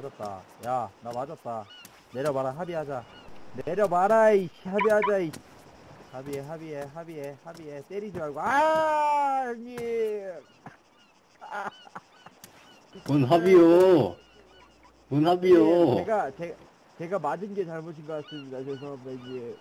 맞았다. 야, 나 맞았다. 내려봐라, 합의하자. 내려봐라, 이씨, 합의하자, 이. 합의해. 때리지 말고. 아, 형님. 뭔 합의요? 뭔 합의요? 제가 맞은 게 잘못인 것 같습니다. 죄송합니다, 이제.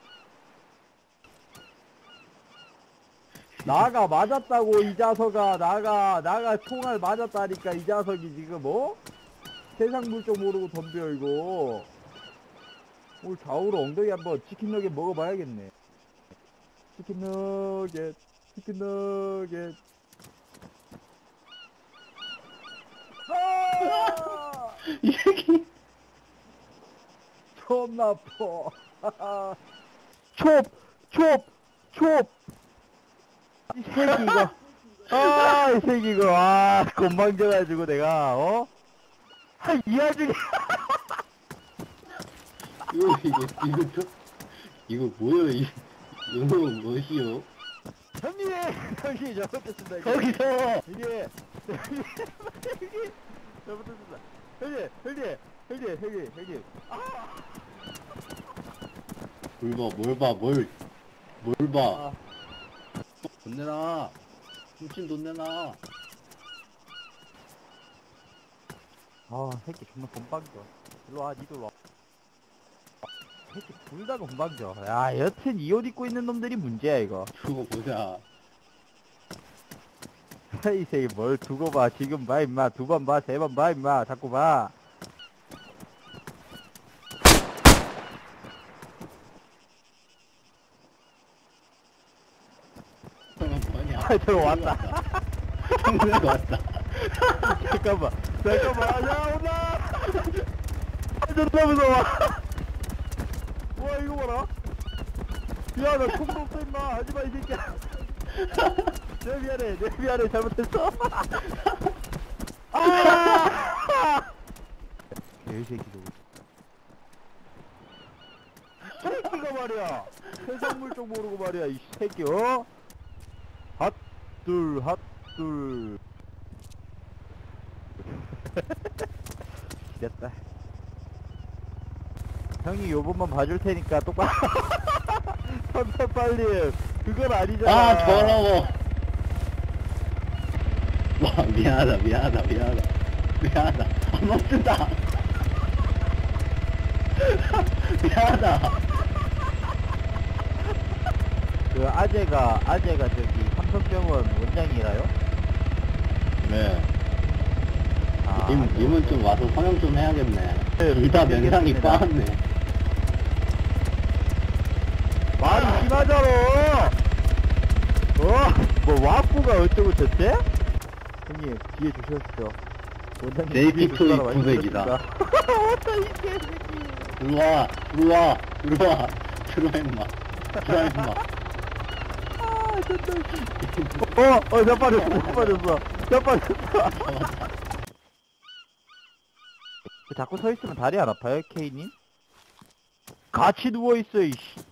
나가 맞았다고, 이 자석아. 나가 총알 맞았다니까, 이 자석이 지금, 뭐? 세상 물정 모르고 덤벼, 이거. 오늘 좌우로 엉덩이 한번 치킨 너겟 먹어봐야겠네. 치킨 너겟. 아! 이 새끼. 존나 아파. 촉! 이 새끼 이거. 이 새끼 이거. 건방져가지고 내가, 이 와중에. 이거 뭐야, 이거 뭐시여? 형님 잘못했습니다. 거기서! 이게 잘못했습니다. 형님. 뭘 봐. 돈 내놔. 훔친 돈 내놔. 새끼 정말 건방져. 일로와, 니도 일로와. 새끼 둘 다 건방져. 야, 여튼 이 옷 입고 있는 놈들이 문제야, 이거. 두고 보자. 이 새끼 뭘 두고 봐. 지금 봐, 임마. 두 번 봐, 세 번 봐, 임마. 자꾸 봐. 저거 왔다. 형님 왔다. 잠깐만. 야, 온다! 존나 무서워. 와, 이거 봐라. 야, 나 총도 없어, 임마. 하지마, 이 새끼야. 내 미안해. 잘못했어. 이 새끼 저거. 새끼가 말이야. 세상 물정 모르고 말이야, 이 새끼, 핫둘. 됐다. 형이 요번만 봐줄 테니까 똑바로. 빨리. 그건 아니잖아. 더러워. 와, 미안하다. 멋지다. 미안하다. 그 아재가 저기 삼성병원 원장이라요? 네. 님은 좀 와서 성형 좀 해야겠네. 둘 다 면상이 빠았네. 말이 심하잖아. 뭐 와꾸가 어쩌고 저째? 형님 뒤에 주셨죠. 원장님 JP2 뒤에 주시라고 900이다. 왔다 이 개새끼. 들어와, 임마. 몇 빠졌어. 자꾸 서 있으면 다리 안 아파요, K님? 같이 누워 있어, 이씨.